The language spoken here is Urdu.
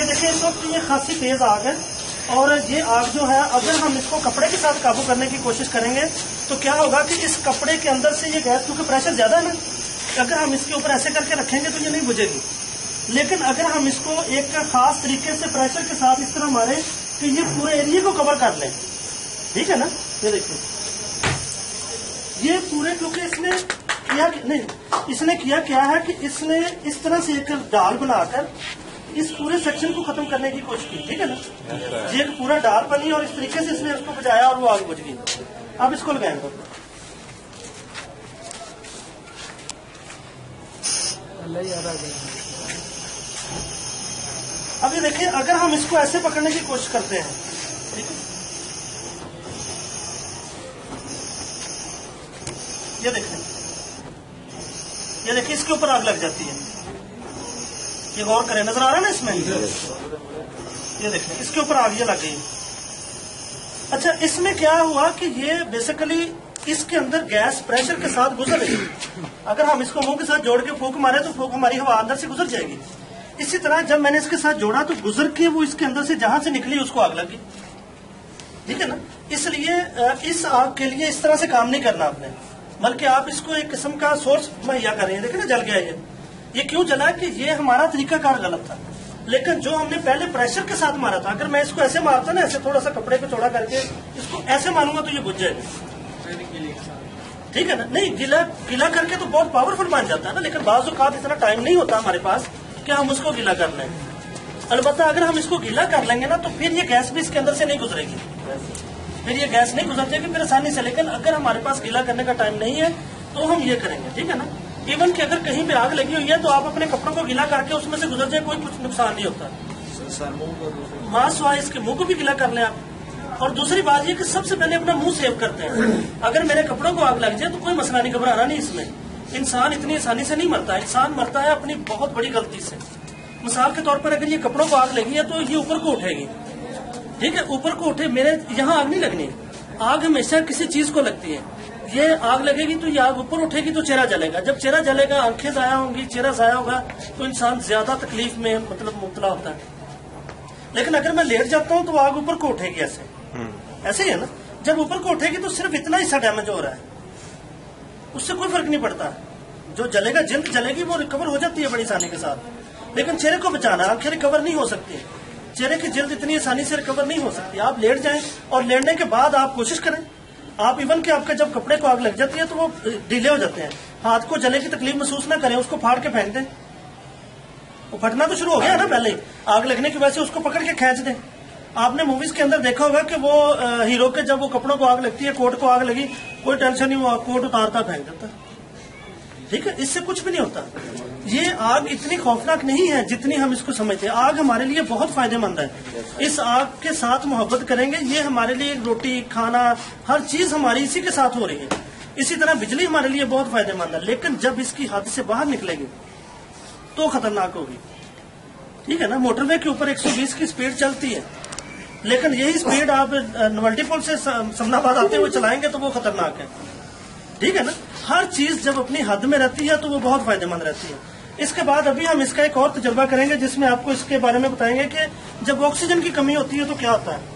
دیکھیں اس وقت یہ خاصی تیز آگ ہے اور یہ آگ جو ہے اگر ہم اس کو کپڑے کے ساتھ قابو کرنے کی کوشش کریں گے تو کیا ہوگا کہ اس کپڑے کے اندر سے یہ گیس کیونکہ پریشر زیادہ ہے نا، اگر ہم اس کے اوپر ایسے کر کے رکھیں گے تو یہ نہیں بجھے گی، لیکن اگر ہم اس کو ایک خاص طریقے سے پریشر کے ساتھ اس طرح ماریں کہ یہ پورے ایریے کو کور کر لیں، ٹھیک ہے نا، یہ دیکھیں یہ پورے، کیونکہ اس نے کیا نہیں، اس نے کیا ہے کہ اس نے اس طرح سے ایک ڈال بنا کر اس پورے سیکشن کو ختم کرنے کی کوشش کی، ٹھیک ہے نا، یہ ایک پورا ڈال بنی اور اس طریقے سے اس نے اس کو بجایا اور وہ آگ بجھ گئی۔ اب اس کو لگائیں گے، اب یہ دیکھیں اگر ہم اس کو ایسے پکڑنے کی کوشش کرتے ہیں، ٹھیک ہے، یہ دیکھیں اس کے اوپر آگ لگ جاتی ہے، یہ غور کریں، نظر آ رہا ہے نا اس میں، یہ دیکھیں اس کے اوپر آگ یہ لگ گئی۔ اچھا اس میں کیا ہوا کہ یہ بیسیکلی اس کے اندر گیس پریشر کے ساتھ گزر رہی ہے، اگر ہم اس کو منہ کے ساتھ جوڑ کے پھونک مارے تو پھونک ہماری ہوا اندر سے گزر جائے گی، اسی طرح جب میں نے اس کے ساتھ جوڑا تو گزر کے وہ اس کے اندر سے جہاں سے نکلی اس کو آگ لگ گئی، ٹھیک ہے نا، اس لیے اس آگ کے لیے اس طرح سے کام نہیں کرنا آپ نے، بلکہ آپ اس کو ایک قسم کا سورس مہیا کر رہے ہیں، دیکھیں نا جل گیا یہ کیوں جلا کہ یہ ہمارا طریقہ کار غلط تھا، لیکن جو ہم نے پہلے پریشر کے ساتھ مارا تھا، اگر میں اس کو ایسے مارتا نا، ایسے تھوڑا سا کپڑے کو چوڑا کر کے اس کو ایسے ماروں گا تو یہ بجھ جائے گا، ٹھیک ہے نا، نہیں گیلا کر کے تو بہت پاورفل بن جاتا ہے نا، لیکن بعض اوقات اتنا ٹائم نہیں ہوتا ہمارے پاس کہ ہم اس کو گیلا کر لیں، البتہ اگر ہم اس کو گیلا کر لیں گے نا تو پھر یہ گیس بھی اس کے اندر سے نہیں گزرے گی، پھر یہ گیس نہیں گزرتے گی پھر آسانی سے، لیکن اگر ہمارے پاس گیلا کرنے کا ٹائم نہیں ہے تو ہم یہ کریں گے، ٹھیک ہے نا، ایون کہ اگر کہیں پہ آگ لگی ہوئی ہے تو آپ اپنے کپڑوں کو گیلا کر کے اس میں سے گزر جائے، کوئی کچھ نقصان نہیں ہوتا، ماں سوائے اس کے منہ کو بھی گیلا کر لیں آپ، اور دوسری بات یہ کہ سب سے پہلے اپنا منہ سیو کرتے ہیں، اگر میرے کپڑوں کو آگ لگ جائے تو کوئی مسئلہ نہیں، گھبرانا نہیں، اس میں انسان اتنی آسانی سے نہیں مرتا، انسان مرتا ہے اپنی بہت بڑی غلطی سے، مثال کے طور پر اگر یہ کپڑوں کو آگ لگی ہے تو یہ اوپر کو اٹھے گی، ٹھیک ہے، اوپر کو اٹھے، میرے یہاں آگ نہیں لگنی، آگ ہمیشہ کسی چیز کو لگتی ہے، یہ آگ لگے گی تو یہ آگ اوپر اٹھے گی تو چہرہ جلے گا، جب چہرہ جلے گا آنکھیں ضائع ہوں گی، چہرہ ضائع ہوگا تو انسان زیادہ تکلیف میں مبتلا ہوتا ہے، لیکن اگر میں لیٹ جاتا ہوں تو آگ اوپر کو اٹھے گی، ایسے ہی ہے نا، جب اوپر کو اٹھے گی تو صرف اتنا حصہ ڈیمیج ہو رہا ہے، اس سے کوئی فرق نہیں پڑتا، جو جلے گا جلد جلے گی وہ ریکور ہو جاتی ہے بڑی آسانی کے ساتھ، لیکن چہرے کو بچانا، آنکھیں ریکور نہیں ہو سکتی، چہرے کی جلد اتنی آسانی سے ریکور نہیں ہو سکتی، آپ لیٹ جائیں اور لیٹنے کے بعد آپ کوشش کریں، آپ ایون کہ آپ کا جب کپڑے کو آگ لگ جاتی ہے تو وہ ڈھیلے ہو جاتے ہیں، ہاتھ کو جلے کی تکلیف محسوس نہ کریں، اس کو پھاڑ کے پھینک دیں، وہ پھٹنا تو شروع ہو گیا نا پہلے ہی، آگ لگنے کی وجہ سے اس کو پکڑ کے کھینچ دیں، آپ نے موویز کے اندر دیکھا ہوگا کہ وہ ہیرو کے جب وہ کپڑوں کو آگ لگتی ہے، کوٹ کو آگ لگی، کوئی ٹینشن نہیں، وہ کوٹ اتارتا پھینک دیتا، ٹھیک ہے، اس سے کچھ بھی نہیں ہوتا، یہ آگ اتنی خوفناک نہیں ہے جتنی ہم اس کو سمجھتے ہیں، آگ ہمارے لیے بہت فائدہ مند ہے، اس آگ کے ساتھ محبت کریں گے، یہ ہمارے لیے روٹی کھانا ہر چیز ہماری اسی کے ساتھ ہو رہی ہے، اسی طرح بجلی ہمارے لیے بہت فائدہ مند ہے، لیکن جب اس کی حد سے باہر نکلے گی تو خطرناک ہوگی، ٹھیک ہے نا، موٹر وے کے اوپر 120 کی سپیڈ چلتی ہے، لیکن یہی سپیڈ آپ نوالٹی پول سے سمنا آباد آتے ہوئے چلائیں گے تو وہ خطرناک ہے، ٹھیک ہے نا، ہر چیز جب اپنی حد میں رہتی ہے تو وہ بہت فائدہ مند رہتی ہے۔ اس کے بعد ابھی ہم اس کا ایک اور تجربہ کریں گے جس میں آپ کو اس کے بارے میں بتائیں گے کہ جب آکسیجن کی کمی ہوتی ہے تو کیا ہوتا ہے۔